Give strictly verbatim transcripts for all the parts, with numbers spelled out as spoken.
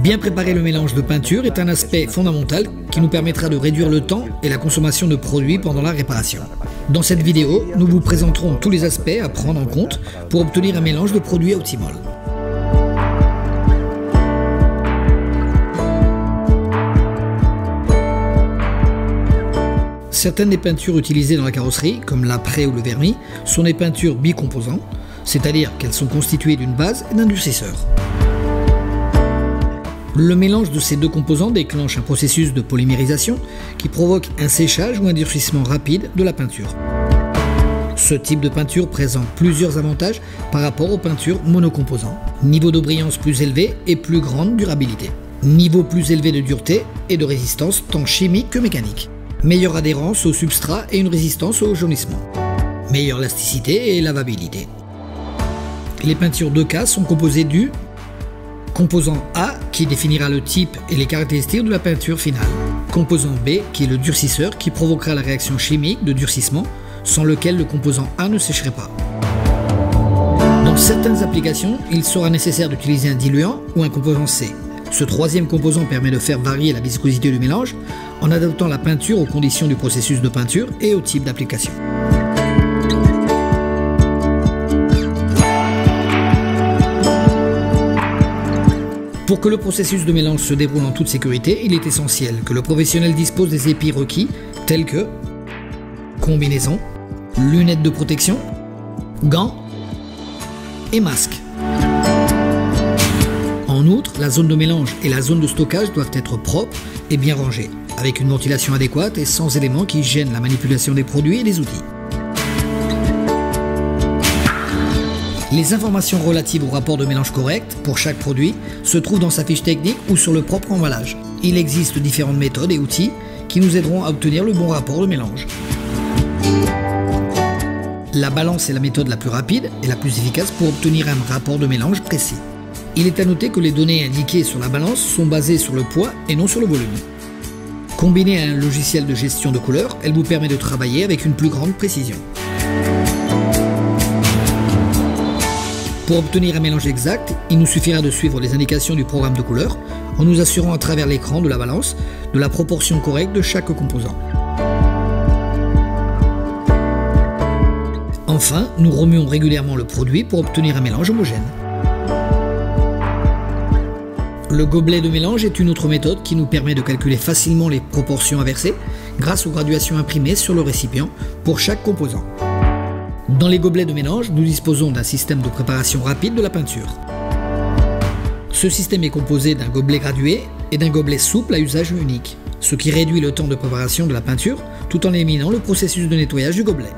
Bien préparer le mélange de peinture est un aspect fondamental qui nous permettra de réduire le temps et la consommation de produits pendant la réparation. Dans cette vidéo, nous vous présenterons tous les aspects à prendre en compte pour obtenir un mélange de produits optimal. Certaines des peintures utilisées dans la carrosserie, comme l'apprêt ou le vernis, sont des peintures bicomposants, c'est-à-dire qu'elles sont constituées d'une base et d'un durcisseur. Le mélange de ces deux composants déclenche un processus de polymérisation qui provoque un séchage ou un durcissement rapide de la peinture. Ce type de peinture présente plusieurs avantages par rapport aux peintures monocomposants. Niveau de brillance plus élevé et plus grande durabilité. Niveau plus élevé de dureté et de résistance tant chimique que mécanique. Meilleure adhérence au substrat et une résistance au jaunissement. Meilleure élasticité et lavabilité. Les peintures deux K sont composées du composant A qui définira le type et les caractéristiques de la peinture finale. Composant B qui est le durcisseur qui provoquera la réaction chimique de durcissement sans lequel le composant A ne sécherait pas. Dans certaines applications, il sera nécessaire d'utiliser un diluant ou un composant C. Ce troisième composant permet de faire varier la viscosité du mélange en adaptant la peinture aux conditions du processus de peinture et au type d'application. Pour que le processus de mélange se déroule en toute sécurité, il est essentiel que le professionnel dispose des épis requis tels que combinaison, lunettes de protection, gants et masque. En outre, la zone de mélange et la zone de stockage doivent être propres et bien rangées, avec une ventilation adéquate et sans éléments qui gênent la manipulation des produits et des outils. Les informations relatives au rapport de mélange correct pour chaque produit se trouvent dans sa fiche technique ou sur le propre emballage. Il existe différentes méthodes et outils qui nous aideront à obtenir le bon rapport de mélange. La balance est la méthode la plus rapide et la plus efficace pour obtenir un rapport de mélange précis. Il est à noter que les données indiquées sur la balance sont basées sur le poids et non sur le volume. Combinée à un logiciel de gestion de couleurs, elle vous permet de travailler avec une plus grande précision. Pour obtenir un mélange exact, il nous suffira de suivre les indications du programme de couleur en nous assurant à travers l'écran de la balance de la proportion correcte de chaque composant. Enfin, nous remuons régulièrement le produit pour obtenir un mélange homogène. Le gobelet de mélange est une autre méthode qui nous permet de calculer facilement les proportions à verser grâce aux graduations imprimées sur le récipient pour chaque composant. Dans les gobelets de mélange, nous disposons d'un système de préparation rapide de la peinture. Ce système est composé d'un gobelet gradué et d'un gobelet souple à usage unique, ce qui réduit le temps de préparation de la peinture tout en éliminant le processus de nettoyage du gobelet.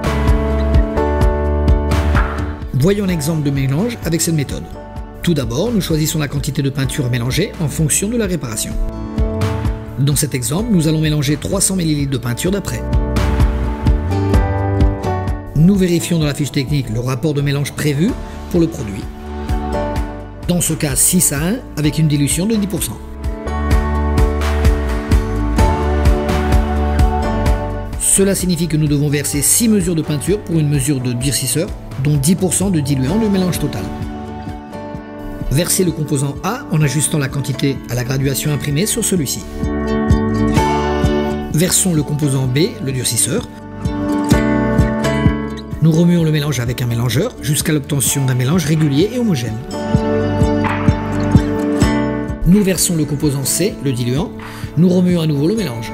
Voyons un exemple de mélange avec cette méthode. Tout d'abord, nous choisissons la quantité de peinture à mélanger en fonction de la réparation. Dans cet exemple, nous allons mélanger trois cents millilitres de peinture d'après. Nous vérifions dans la fiche technique le rapport de mélange prévu pour le produit. Dans ce cas, six à un avec une dilution de dix pour cent. Cela signifie que nous devons verser six mesures de peinture pour une mesure de durcisseur, dont dix pour cent de diluant du mélange total. Versez le composant A en ajustant la quantité à la graduation imprimée sur celui-ci. Versons le composant B, le durcisseur. Nous remuons le mélange avec un mélangeur jusqu'à l'obtention d'un mélange régulier et homogène. Nous versons le composant C, le diluant. Nous remuons à nouveau le mélange.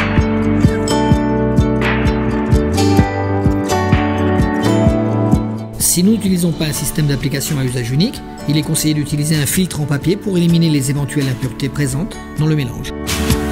Si nous n'utilisons pas un système d'application à usage unique, il est conseillé d'utiliser un filtre en papier pour éliminer les éventuelles impuretés présentes dans le mélange.